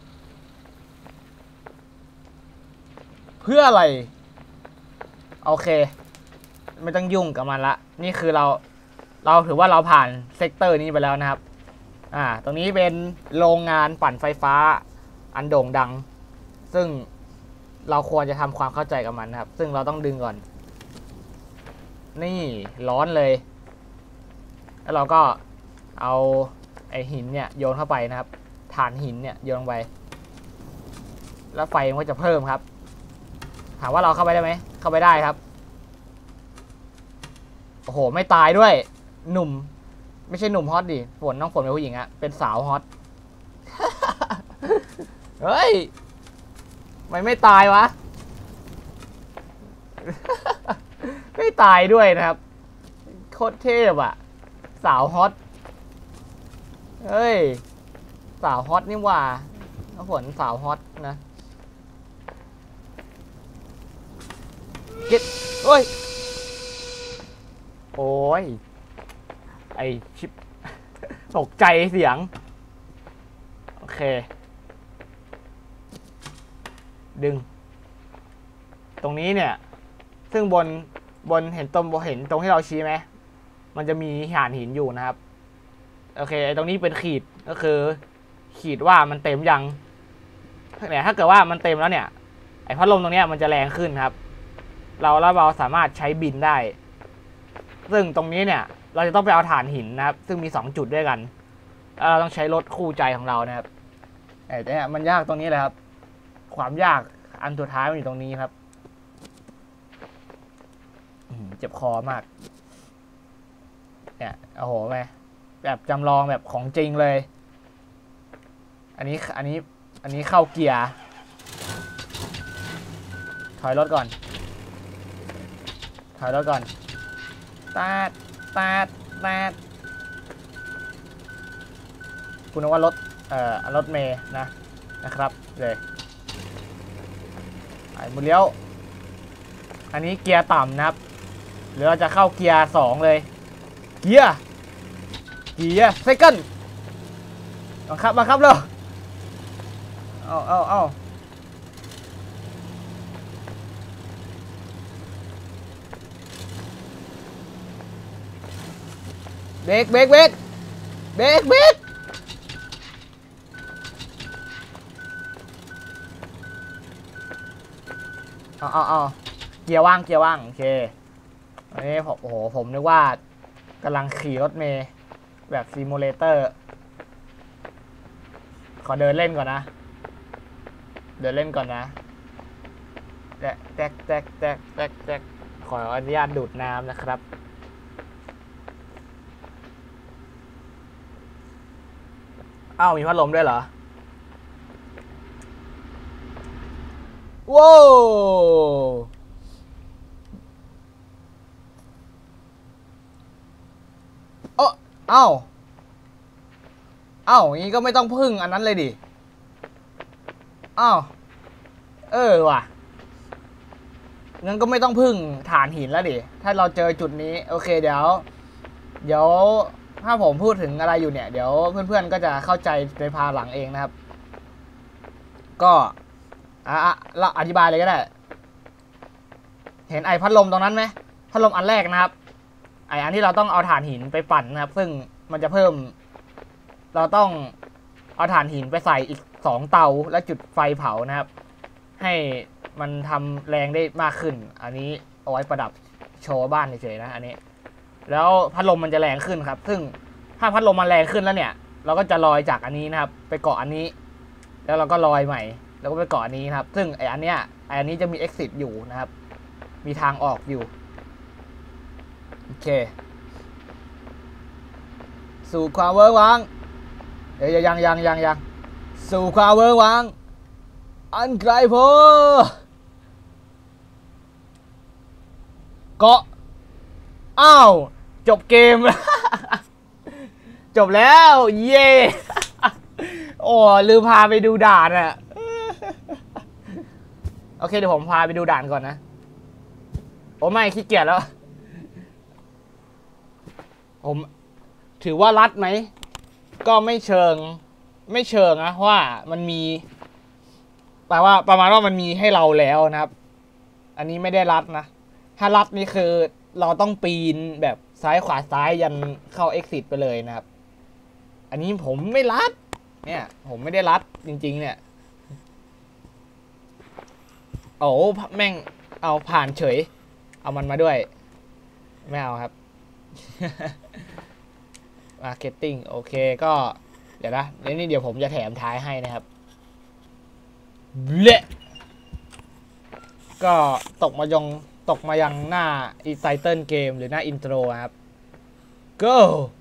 เพื่ออะไรโอเคไม่ต้องยุ่งกับมันละนี่คือเราถือว่าเราผ่านเซกเตอร์นี้ไปแล้วนะครับตรงนี้เป็นโรงงานปั่นไฟฟ้าอันโด่งดังซึ่งเราควรจะทำความเข้าใจกับมันนะครับซึ่งเราต้องดึงก่อนนี่ร้อนเลยแล้วเราก็เอาไอหินเนี่ยโยนเข้าไปนะครับฐานหินเนี่ยโยนลงไปแล้วไฟมันก็จะเพิ่มครับถามว่าเราเข้าไปได้ไหมเข้าไปได้ครับโอ้โหไม่ตายด้วยหนุ่มไม่ใช่หนุ่มฮอตดิน้องฝนเป็นผู้หญิงอะเป็นสาวฮอต เฮ้ยไม่ตายวะ ไม่ตายด้วยนะครับโคตรเทพอะสาวฮอตเฮ้ยสาวฮอตนี่ว่าน้องฝนสาวฮอตนะเก็ตโอ้ยไอชิปตกใจเสียงโอเคดึงตรงนี้เนี่ยซึ่งบนเห็นตรงที่เราชี้ไหมมันจะมีฐานหินอยู่นะครับโอเคไอตรงนี้เป็นขีดก็คือขีดว่ามันเต็มยังเนี่ยถ้าเกิดว่ามันเต็มแล้วเนี่ยไอพัดลมตรงนี้มันจะแรงขึ้นครับเราสามารถใช้บินได้ซึ่งตรงนี้เนี่ยเราจะต้องไปเอาถ่านหินนะครับซึ่งมี2จุดด้วยกันเราต้องใช้รถคู่ใจของเรานะครับแต่เนี่ยมันยากตรงนี้เลยครับความยากอันสุดท้ายมันอยู่ตรงนี้ครับเจ็บคอมากเนี่ยโอ้โหแม่แบบจำลองแบบของจริงเลยอันนี้เข้าเกียร์ถอยรถก่อนตาดคุณนึกว่ารถรถเมย์นะครับเลยหมุนเลี้ยวอันนี้เกียร์ต่ำนะครับหรือเราจะเข้าเกียร์2เลยเกียร์เซคันด์บังคับเลยเอาเบรกเอาเกียร์ว่างโอเคอันนี้ผมนึกว่ากำลังขี่รถเมย์แบบซิมูเลเตอร์ขอเดินเล่นก่อนนะแตกขออนุญาตดูดน้ำนะครับมีพัดลมด้วยเหรอว้าวอย่างนี้ก็ไม่ต้องพึ่งอันนั้นเลยดิว่ะงั้นก็ไม่ต้องพึ่งฐานหินแล้วดิถ้าเราเจอจุดนี้โอเคเดี๋ยวถ้าผมพูดถึงอะไรอยู่เนี่ยเดี๋ยวเพื่อนๆก็จะเข้าใจในภายหลังเองนะครับก็เราอธิบายเลยก็ได้เห็นไอพัดลมตรงนั้นไหมพัดลมอันแรกนะครับอันที่เราต้องเอาถ่านหินไปปั่นนะครับซึ่งมันจะเพิ่มเราต้องเอาถ่านหินไปใส่อีก2เตาและจุดไฟเผานะครับให้มันทำแรงได้มากขึ้นอันนี้เอาไว้ประดับโชว์บ้านเฉยๆนะอันนี้แล้วพัดลมมันจะแรงขึ้นครับซึ่งถ้าพัดลมมันแรงขึ้นแล้วเนี่ยเราก็จะลอยจากอันนี้นะครับไปเกาะอันนี้แล้วเราก็ลอยใหม่แล้วก็ไปเกาะอันนี้นะครับซึ่งอันนี้จะมี exit อยู่นะครับมีทางออกอยู่โอเคสู่ความเวิร์กวังยังสู่ความเวิร์กวังอันไกลโพ้เกาะจบเกม จบแล้วเย่โอ้ลืมพาไปดูด่านอ่ะโอเคเดี๋ยวผมพาไปดูด่านก่อนนะโอ้ไม่ขี้เกียจแล้วผมถือว่ารัดไหมก็ไม่เชิงนะว่ามันมีแปลว่าประมาณว่ามันมีให้เราแล้วนะครับอันนี้ไม่ได้รัดนะถ้ารัดนี่คือเราต้องปีนแบบซ้ายขวาซ้ายยันเข้า exit ไปเลยนะครับอันนี้ผมไม่รัดเนี่ยผมไม่ได้รัดจริงๆเนี่ยโอ้แม่งเอาผ่านเฉยเอามันมาด้วยไม่เอาครับ marketing โอเคก็เดี๋ยวนะนี่เดี๋ยวผมจะแถมท้ายให้นะครับเละก็ตกมายังหน้าอีไซเติลเกมหรือหน้าอินโทรครับ go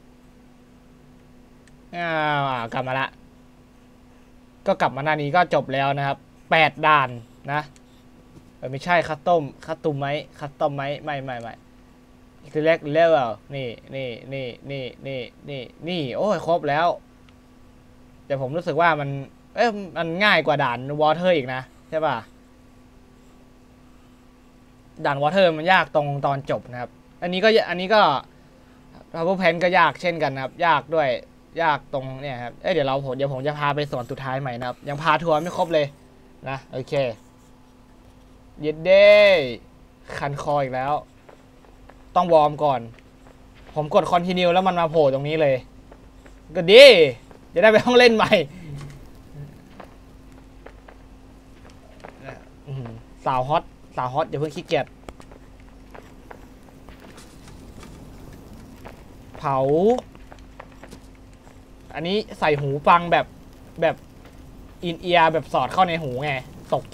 กลับมาละก็กลับมาหน้านี้ก็จบแล้วนะครับ8ด่านนะไม่ใช่คัสตอมไหมไม่select level นี่โอ้ยครบแล้วแต่ผมรู้สึกว่ามันง่ายกว่าด่าน water อีกนะใช่ป่ะด่าน water มันยากตรงตอนจบนะครับอันนี้ก็ power pen ก็ยากเช่นกันนะครับยากด้วยยากตรงเนี่ยครับเดี๋ยวผมจะพาไปสวนสุดท้ายใหม่นะครับยังพาทัวร์ไม่ครบเลยนะโอเคเย็ดเด้คันคออีกแล้วต้องวอร์มก่อนผมกด continue แล้วมันมาโผล่ตรงนี้เลยก็ดีจะได้ไปห้องเล่นใหม่สาวฮอตอย่าเพิ่งขี้เกียจเผาอันนี้ใส่หูฟังแบบอินเอียร์แบบสอดเข้าในหูไงตกใจ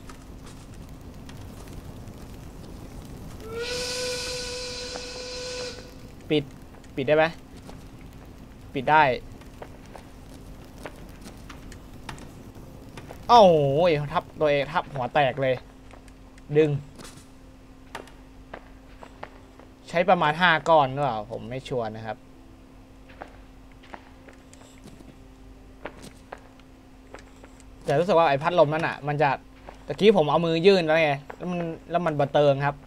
ปิดได้ไหมปิดได้โอ้โหทับตัวเองทับหัวแตกเลยดึงใช้ประมาณ5 ก้อนหรือเปล่าผมไม่ชัวร์นะครับแต่รู้สึกว่าไอ้พัดลมนั่นอ่ะมันจะตะกี้ผมเอามือยื่นแล้วไงแล้วมันบันเติงครับ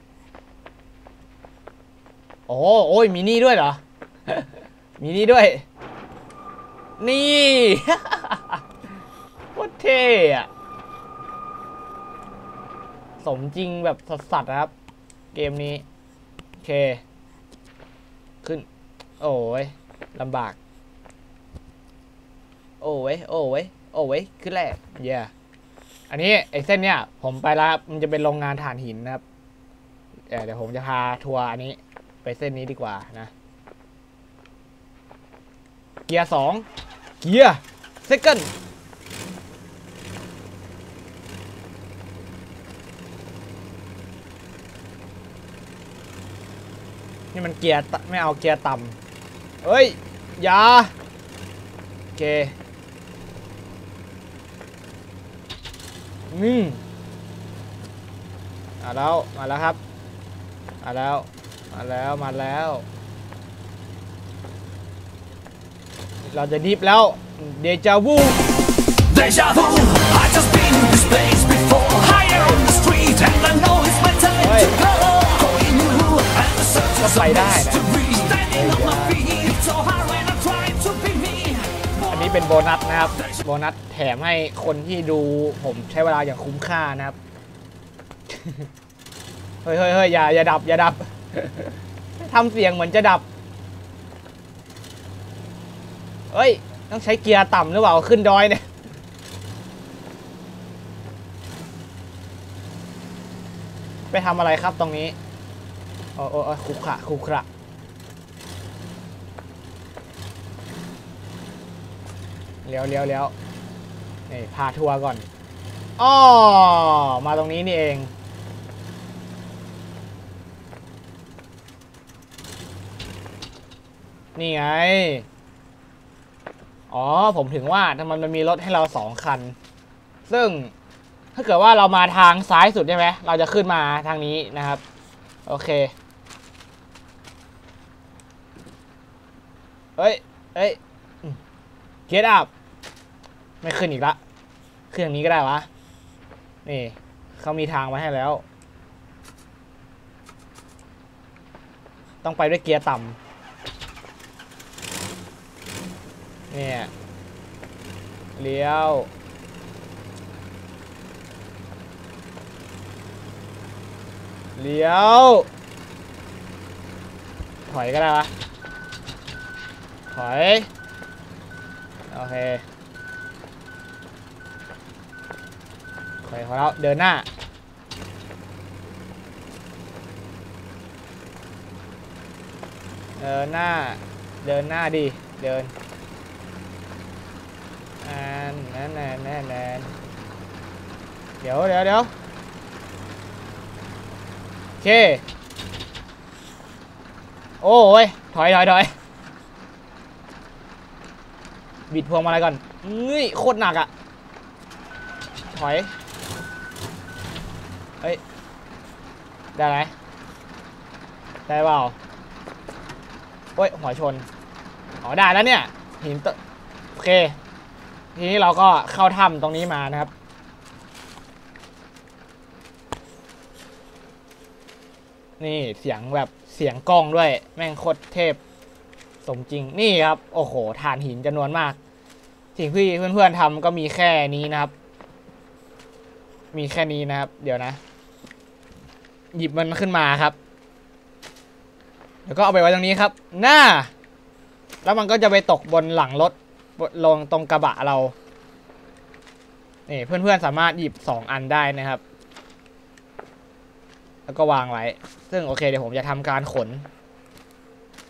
โอ้ยมีนี่ด้วยเหรอ มีนี่ด้วยนี่โคตรเท่อะสมจริงแบบสัสๆนะครับเกมนี้โอเคขึ้นโอ้ยลำบากโอ้ยขึ้นแรกเย่อันนี้ไอ้เส้นเนี้ยผมไปแล้วมันจะเป็นโรงงานถ่านหินนะครับเดี๋ยวผมจะพาทัวร์อันนี้ไปเส้นนี้ดีกว่านะเกียร์2เกียร์เซคันด์นี่มันเกียร์ไม่เอาเกียร์ต่ำเอ้ยอย่าโอเคมาแล้วครับมาแล้วเราจะดิฟแล้วเดจาวูก็ไปได้นะอันนี้เป็นโบนัสนะครับโบนัสแถมให้คนที่ดูผมใช้เวลาอย่างคุ้มค่านะครับ เฮ้ยอย่าดับ ทำเสียงเหมือนจะดับเฮ้ยต้องใช้เกียร์ต่ำหรือเปล่าขึ้นดอยเนี่ยไปทำอะไรครับตรงนี้โอ้คุกขระเลี้ยวนี่พาทัวร์ก่อนอ้อมาตรงนี้นี่เองนี่ไงอ๋อผมถึงว่าทำไมมันมีรถให้เรา2 คันซึ่งถ้าเกิดว่าเรามาทางซ้ายสุดใช่ไหมเราจะขึ้นมาทางนี้นะครับโอเคเฮ้ยเกตอัพไม่ขึ้นอีกละขึ้นอย่างนี้ก็ได้วะนี่เขามีทางมาให้แล้วต้องไปด้วยเกียร์ต่ำเนี่ยเลี้ยวถอยก็ได้วะถอยโอเคถอยของเราเดินหน้าดิเดินนั่นเดี๋ยวโอเคโอ้ยถอยบิดพวงมาลัยก่อนนี่โคตรหนักอ่ะถอยเฮ้ยได้ไหมได้เปล่าโอ้ยหัวชนอ๋อได้แล้วเนี่ยหินโอเคทีนี้เราก็เข้าถ้ำตรงนี้มานะครับนี่เสียงแบบเสียงกล้องด้วยแม่งโคตรเทพสมจริงนี่ครับโอ้โหถ่านหินจำนวนมากสิ่งที่เพื่อนๆทำก็มีแค่นี้นะครับเดี๋ยวนะหยิบมันขึ้นมาครับแล้วก็เอาไปไว้ตรงนี้ครับแล้วมันก็จะไปตกบนหลังรถลงตรงกระบะเรานี่เพื่อนๆสามารถหยิบ2 อันได้นะครับแล้วก็วางไว้ซึ่งโอเคเดี๋ยวผมจะทำการขน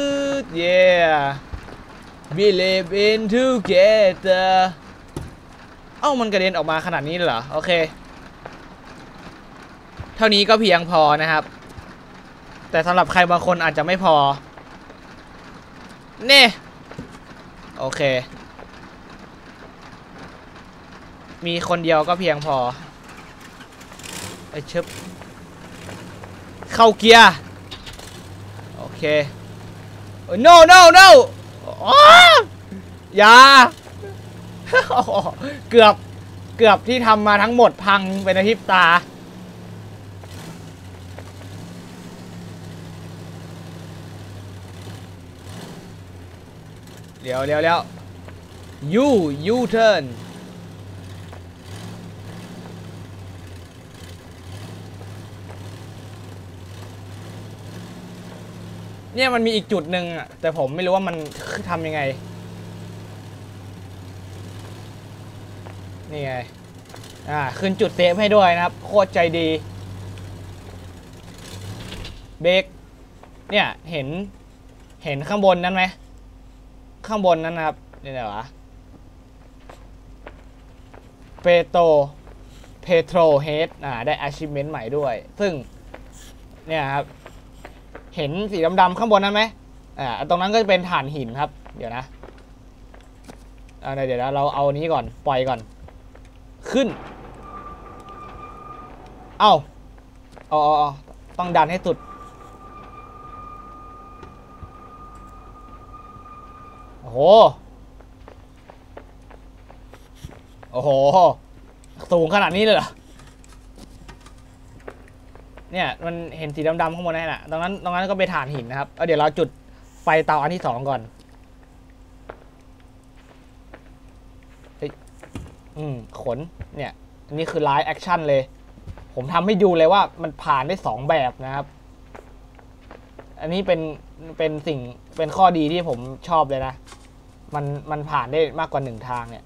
yeah we live in together เอ้ามันกระเด็นออกมาขนาดนี้เลยเหรอโอเคเท่านี้ก็เพียงพอนะครับแต่สำหรับใครบางคนอาจจะไม่พอเน่โอเคมีคนเดียวก็เพียงพอไอ้ชึบเข้าเกียร์โอเค no no no อย่า เกือบที่ทำมาทั้งหมดพังไปในพริบตาเดี๋ยวyou turn เนี่ยมันมีอีกจุดหนึ่งอ่ะแต่ผมไม่รู้ว่ามันทำยังไงนี่ไงขึ้นจุดเซฟให้ด้วยนะครับโคตรใจดีเบรกเนี่ยเห็นข้างบนนั้นไหมข้างบนนั้นนะครับนี่ไหนวะเปโตรเฮดได้ achievement ใหม่ด้วยซึ่งเนี่ยครับเห็นสีดำๆข้างบนนั้นไหมตรงนั้นก็จะเป็นฐานหินครับเดี๋ยวนะเดี๋ยวเราเอานี้ก่อนปล่อยก่อนขึ้นเอาต้องดันให้สุดโอ้โหสูงขนาดนี้เลยเหรอเนี่ยมันเห็นสีดำๆข้างบนนั่นแหละตรงนั้นก็เป็นฐานหินนะครับเดี๋ยวเราจุดไฟเตาอันที่2ก่อนขนเนี่ยอันนี้คือไลฟ์แอคชั่นเลยผมทำให้ดูเลยว่ามันผ่านได้2แบบนะครับอันนี้เป็นข้อดีที่ผมชอบเลยนะมันผ่านได้มากกว่า1ทางเนี่ย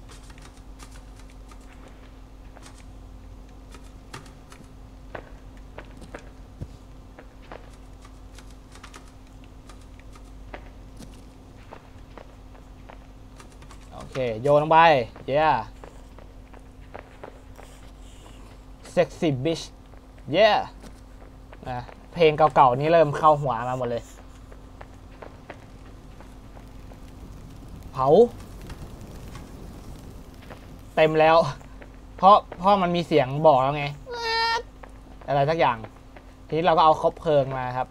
โอเคโยนลงไปyeah sexy bitch yeah เพลงเก่าๆนี้เริ่มเข้าหัวมาหมดเลยเผาเต็มแล้วเพราะมันมีเสียงบอกแล้วไงอะไรสักอย่างทีนี้เราก็เอาคบเพลิงมาครับ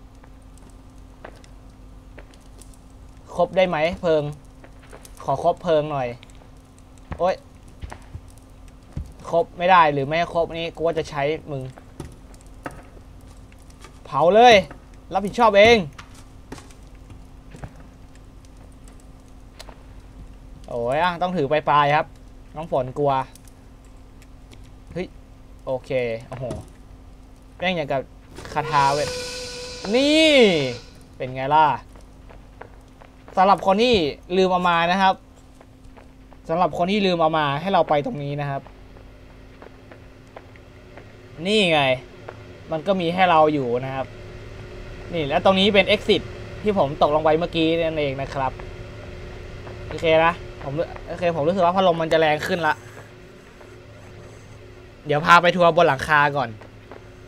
ครบได้ไหมเพลิงขอครบเพลิงหน่อยโอ๊ยครบไม่ได้หรือไม่ครบนี่กูว่าจะใช้มึงเผาเลยรับผิดชอบเองโอ้ยต้องถือปลายครับน้องฝนกลัวเฮ้ยโอเคโอ้โหแม่งอย่างกับคาถาเวทนี่เป็นไงล่ะสำหรับคนที่ลืมเอามานะครับสำหรับคนที่ลืมเอามาให้เราไปตรงนี้นะครับนี่ไงมันก็มีให้เราอยู่นะครับนี่แล้วตรงนี้เป็น exit ที่ผมตกลงไปเมื่อกี้นั่นเองนะครับโอเคนะผมรู้สึกว่าพัดลมมันจะแรงขึ้นละเดี๋ยวพาไปทัวร์บนหลังคาก่อน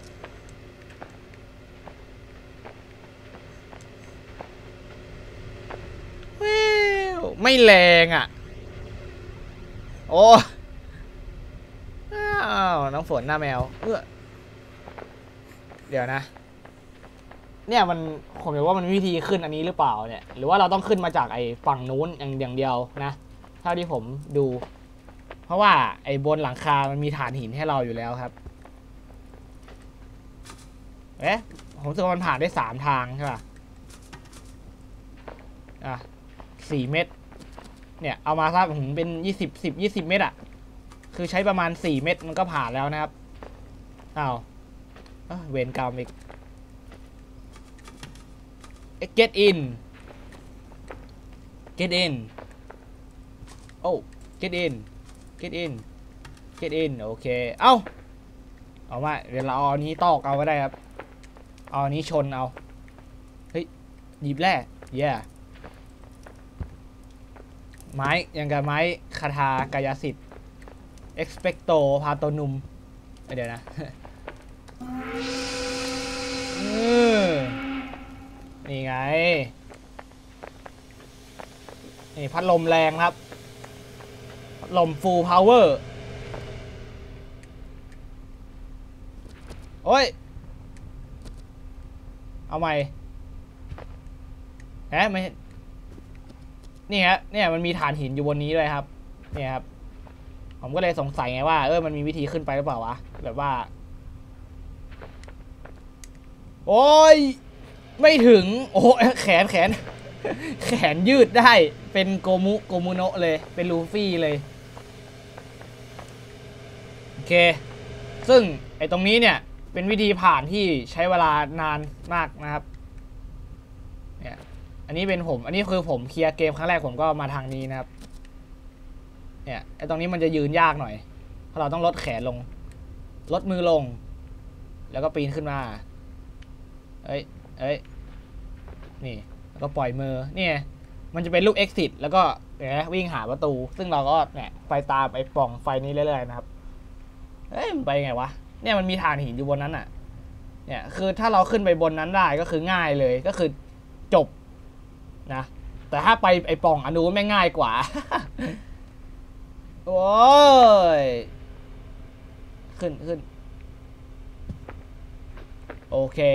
ไม่แรงอ่ะโอ้อ้าวน้องฝนหน้าแมวเดี๋ยวนะเนี่ยมันผมอยากว่ามันวิธีขึ้นอันนี้หรือเปล่าเนี่ยหรือว่าเราต้องขึ้นมาจากไอ้ฝั่งนู้นอย่างเดียวนะเท่าที่ผมดูเพราะว่าไอ้บนหลังคามันมีฐานหินให้เราอยู่แล้วครับผมรู้สึกว่ามันผ่านได้3ทางใช่ป่ะ4 เม็ดเนี่ยเอามาซะผมเป็น20 เม็ดอ่ะคือใช้ประมาณ4 เม็ดมันก็ผ่านแล้วนะครับอ้าวเวรกรรมอีกget in get in โอ้ get in get in get in โอเคเอามาเดี๋ยวเราเอาอันนี้ตอกเอาก็ได้ครับเอาอันนี้ชนเอาเฮ้ยหยิบแร่ไม้ยังกับไม้คาถากายสิทธิ์ expecto patronum เดี๋ยวนะนี่ไงนี่พัดลมแรงครับพัดลม full power โอ้ยเอาใหม่ไม่นี่ฮะเนี่ยมันมีฐานหินอยู่บนนี้ด้วยครับเนี่ยครับผมก็เลยสงสัยไงว่ามันมีวิธีขึ้นไปหรือเปล่าวะแบบว่าโอ้ยไม่ถึงโอ้แขนยืดได้เป็นโกมุโนะเลยเป็นลูฟี่เลยโอเคซึ่งไอ้ตรงนี้เนี่ยเป็นวิธีผ่านที่ใช้เวลานานมากนะครับเนี่ยอันนี้คือผมเคลียร์เกมครั้งแรกผมก็มาทางนี้นะครับเนี่ยไอ้ตรงนี้มันจะยืนยากหน่อยเพราะเราต้องลดแขนลงลดมือลงแล้วก็ปีนขึ้นมานี่แล้วก็ปล่อยมือนี่มันจะเป็นลูก exit แล้วก็วิ่งหาประตูซึ่งเราก็เนี่ยไปตามไอ้ปล่องไฟนี้เรื่อยๆนะครับมันไปไงวะเนี่ยมันมีฐานหินอยู่บนนั้นอ่ะเนี่ยคือถ้าเราขึ้นไปบนนั้นได้ก็คือง่ายเลยก็คือจบนะแต่ถ้าไปไอ้ปล่องอนุไม่ง่ายกว่า โอ้ยขึ้นโอเค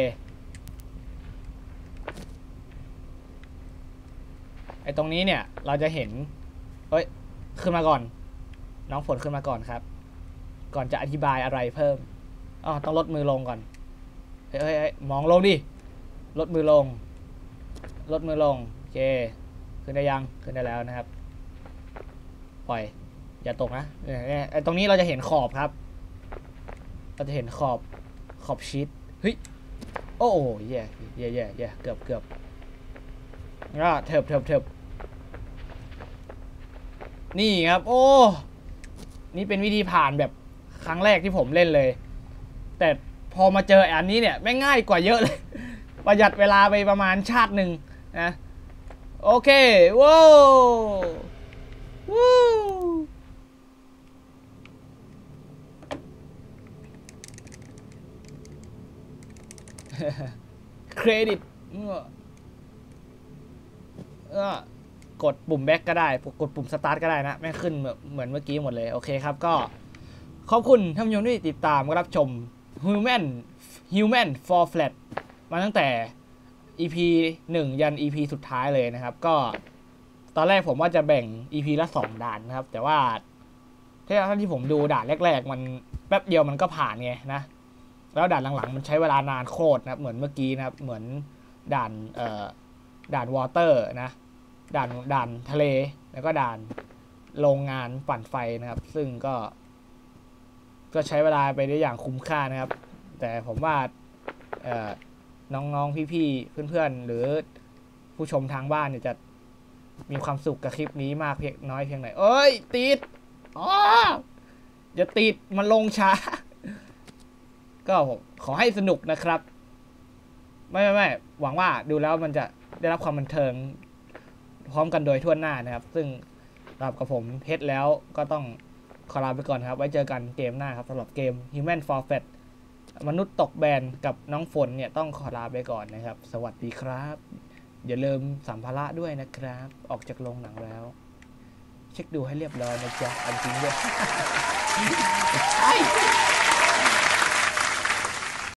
ไอ้ตรงนี้เนี่ยเราจะเห็นขึ้นมาก่อนน้องฝนขึ้นมาก่อนครับก่อนจะอธิบายอะไรเพิ่มต้องลดมือลงก่อนมองลงดิลดมือลงโอเคขึ้นได้ยังขึ้นได้แล้วนะครับปล่อยอย่าตกนะไอ้ตรงนี้เราจะเห็นขอบครับเราจะเห็นขอบชีทเฮ้ยโอ้ยเกือบก็เถิบนี่ครับโอ้นี่เป็นวิธีผ่านแบบครั้งแรกที่ผมเล่นเลยแต่พอมาเจออันนี้เนี่ยไม่ง่ายกว่าเยอะเลยประหยัดเวลาไปประมาณชาติหนึ่งนะโอเคว้าวเครดิตกดปุ่มแบ็กก็ได้กดปุ่มสตาร์ทก็ได้นะไม่ขึ้นเหมือนเมื่อกี้หมดเลยโอเคครับก็ขอบคุณท่านผู้ชมที่ติดตามรับชม Human for Flat มาตั้งแต่ EP 1 ยัน EP สุดท้ายเลยนะครับก็ตอนแรกผมว่าจะแบ่ง EP ละ2 ด่านนะครับแต่ว่าถ้าที่ผมดูด่านแรกๆมันแป๊บเดียวมันก็ผ่านไงนะแล้วด่านหลังๆมันใช้เวลานานโคตรนะเหมือนเมื่อกี้นะครับเหมือนด่านวอเตอร์นะด่านทะเลแล้วก็ด่านโรงงานปั่นไฟนะครับซึ่งก็ใช้เวลาไปได้อย่างคุ้มค่านะครับแต่ผมว่าน้องๆพี่ๆเพื่อนๆหรือผู้ชมทางบ้านเนี่ยจะมีความสุขกับคลิปนี้มากเพียงน้อยเพียงไหนติดอย่าติดมันลงช้าก็ขอให้สนุกนะครับไม่หวังว่าดูแล้วมันจะได้รับความบันเทิงพร้อมกันโดยทั่วหน้านะครับซึ่งสำหรับกับผมเพชรแล้วก็ต้องขอลาไปก่อนครับไว้เจอกันเกมหน้าครับสำหรับเกม Human for Flat มนุษย์ตกแบนกับน้องฝนเนี่ยต้องขอลาไปก่อนนะครับสวัสดีครับอย่าลืมสัมภาระด้วยนะครับ ออกจากโรงหนังแล้ว เช็คดูให้เรียบร้อยนะจ๊ะเอาจริงด้วยใช่